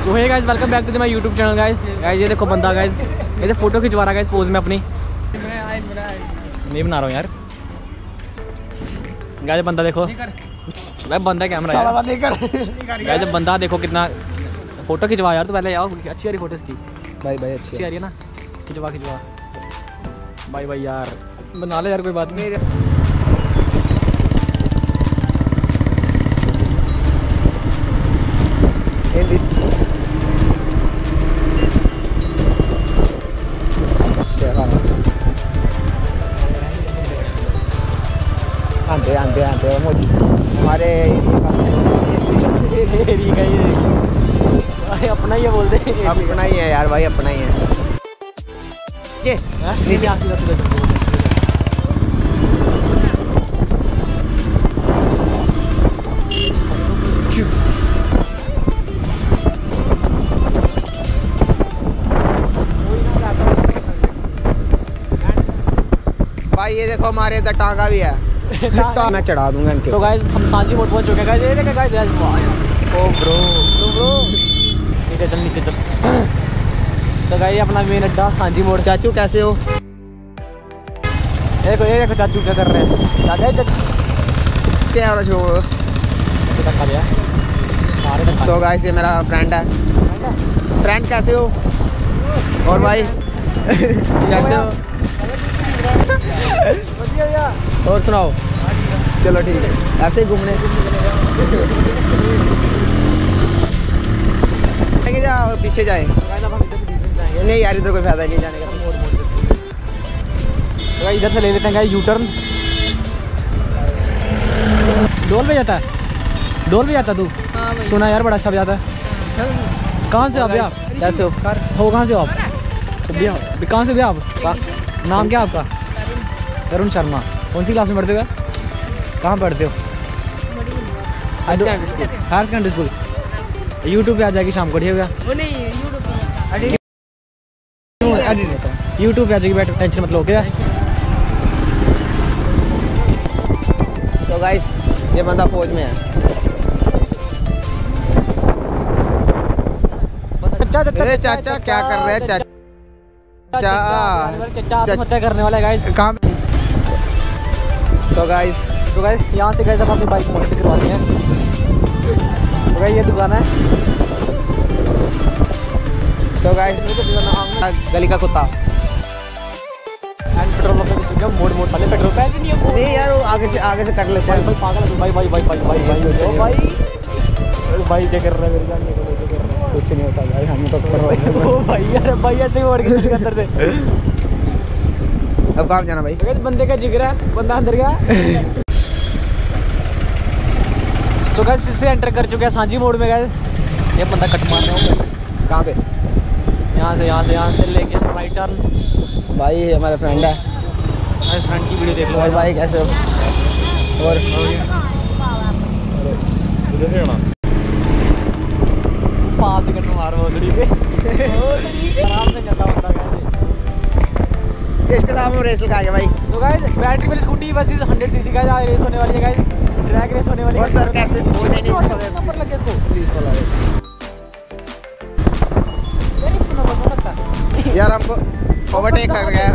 So hey guys, welcome back to my YouTube channel guys. Guys ये देखो बंदा guys, ये फोटो खिंचवा रहा है गाइस पोज में अपनी। नहीं बना रहा हूँ यार। गाइस बंदा देखो भाई, बंदा कैमरा यार। गाइस बंदा देखो कितना फोटो खिंचवा यार। तो पहले आओ, अच्छी आ रही फोटो इसकी भाई। भाई अच्छी आ रही है ना, खिंचवा खिंचवा भाई। भाई यार बना ले यार, कोई बात नहीं। आंधे आंधे आंधे हमारे अपना ही है, बोल दे अपना ही है यार भाई, अपना ही है। नीचे भाई ये देखो हमारे इधर टांगा भी है। मैं चढ़ा दूंगा इनके। सो गाइस हम सांची मोड़ पहुंच चुके हैं गाइस। ये देखो गाइस, ओ ब्रो नीचे चल, नीचे चल। सो गाइस अपना मेन अड्डा सांची मोड़। चाचू कैसे हो? ये देखो चाचू क्या कर रहे हैं। क्या हो रहा है? सो गाइस ये मेरा फ्रेंड है। फ्रेंड कैसे हो? और भाई कैसे हो? और सुनाओ। चलो ठीक है, ऐसे ही घूमने जाओ, पीछे जाए। नहीं यार इधर कोई फायदा नहीं जाने का। तो इधर से ले लेते हैं यू टर्न। डोल भी जाता है, डोल भी जाता तू? सुना यार बड़ा अच्छा बजाता है। कहाँ से हो भैया? कैसे हो? कहाँ से हो आप? भैया कहाँ से भैया आप? नाम क्या आपका? तरुण शर्मा। कौन सी क्लास में पढ़ते हो? कहाँ पढ़ते हो? Higher secondary school. यूट्यूब पे आ जाएगी शाम को, ठीक है? यूट्यूब पे आ जाएगी, बैठ टेंशन मत लो। क्या तो गाइस ये बंदा फौज में है। चाचा क्या कर रहे हैं? चाचा करने वाला है गाइस। काम। सो गाइस यहाँ से गाइस अब अपनी बाइक मॉडिफाई करवानी है। तो गाइस ये दुकान है। सो गाइस गली का कुत्ता। पेट्रोल पंप मोड़ वाले पेट्रोल पैक नहीं है। नहीं यार वो आगे से कट लेते हैं। भाई पागल है भाई। भाई क्या कर रहा है मेरे जान? कुछ नहीं होता भाई, हम तो कर रहे हैं। ओ भाई यार भाई ऐसे ही मोड़ के अंदर से। अब कहाँ जाना भाई? बंदे का जिगर है, बंदा अंदर गया। तो गाइस फिर से एंटर कर चुके हैं सांची मोड़ में गाइस। ये बंदा कट मारने हो। कहाँ पे? यहाँ से लेके राइट टर्न। भाई ये हमारा फ्रेंड है। हमारे फ्रेंड की वीडियो देख लो। और भाई कैसे हो? और पाँच सेकंड में मारो पे आराम से चलता बंदा गाइस। इसके साथ हम रेस लगा गए भाई। तो गाइस बैटरी वाली स्कूटी बस 100 सीसी गाइस आज रेस होने वाली है गाइस। ट्रैक रेस होने वाली है। और सर कैसे नंबर लगे इसको पुलिस वाला है यार, इसको नंबर हो सकता है यार। हमको ओवरटेक कर गया।